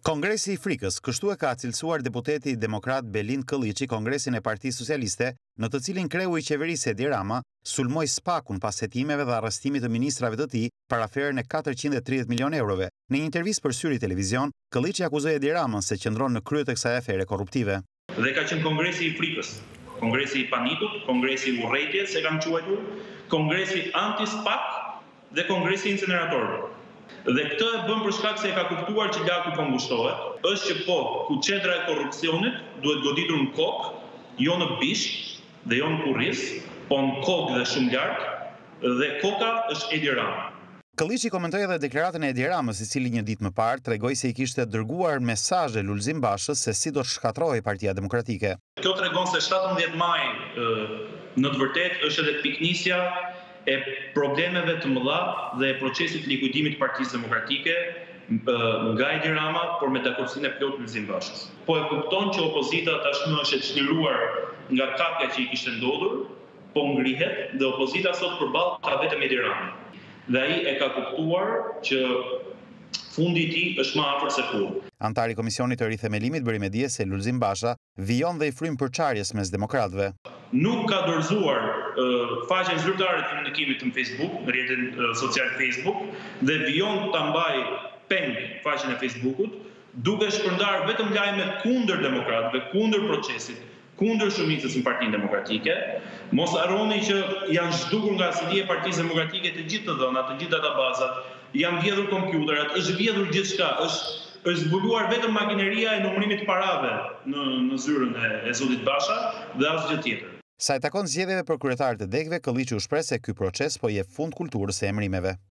Kongresi i frikës, kështu e ka cilësuar deputeti demokrat Belind Këlliçi Kongresin e Partisë Socialiste, në të cilin kreu i qeverisë Edi Rama sulmoi spakun pas hetimeve dhe arrestimit të ministrave të tij për aferën e 430 milionë eurove. Në një intervistë për Syri Televizion, Këlliçi akuzoi Edi Ramën se qëndron në krye të kësaj afere korruptive. Dhe ka qenë kongresi i frikës, kongresi i panikut, kongresi i urrëties, se kam quajtur, kongresi anti-spak dhe kongresi i incineratorëve. Dhe këtë e bën për shkak se e ka kuptuar që laku po ngushtohet, është që ku qendra e korrupsionit duhet goditur në kokë, jo në bishk dhe jo në kurris, po në kokë dhe shumë lart, dhe koka është Edi Rama. Këlliçi komentoi edhe deklaratën e Edi Ramës, i cili një ditë më parë tregoi se i kishte dërguar mesazhe Lulzim Bashës se si do të shkatërrohej Partia Demokratike. Kjo tregon se 17 maj në të vërtetë është edhe piknisja e problemeve të mëdha dhe e procesit likuidimit të Partisë Demokratike nga Edi Rama, por me dakordsinë e plotë Lulzim Bashës. Po e kupton që opozita tashmë është e çliruar nga kapja që i kishte ndodhur, po ngrihet dhe opozita sot përballë ka vetëm Edi Rama. Dhe ai e ka kuptuar që fundi i tij është më afër se kurrë. Antari i Komisionit të Rithemelimit bëri me dije se Lulzim Basha vijon dhe i frym përçarjes mes demokratëve. Nuk ka dorëzuar faqen zyrtare të komunikimit në Facebook, në rrjetin social Facebook, dhe vijon ta mbaj peng faqen e Facebookut, duke shpërndar vetëm lajme kundër demokratëve, kundër procesit, kundër shumicës në Partinë Demokratike. Mos harroni që janë zhdukur nga asili e Partisë Demokratike të gjithë të dhënat, të gjithë databazat, janë vjedhur kompjuterat, është vjedhur gjithçka, është zbuluar vetëm makineria e numërimit parave në zyrën e zotit Basha dhe asgjë tjetër. Sa i takon zgjedhjeve për kryetarët e degëve, Këlliçi u shpreh se ky proces po jep fund kulturës së emërimeve.